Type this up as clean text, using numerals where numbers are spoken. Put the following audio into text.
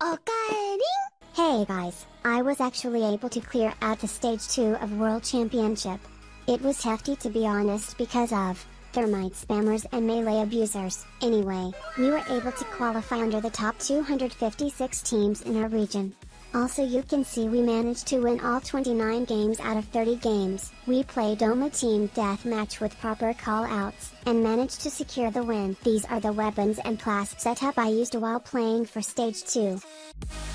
Hey guys, I was actually able to clear out the stage 2 of World Championship. It was hefty to be honest because of thermite spammers and melee abusers. Anyway, we were able to qualify under the top 256 teams in our region. Also you can see we managed to win all 29 games out of 30 games. We played Doma Team Deathmatch with proper call-outs, and managed to secure the win. These are the weapons and class setup I used while playing for Stage 2.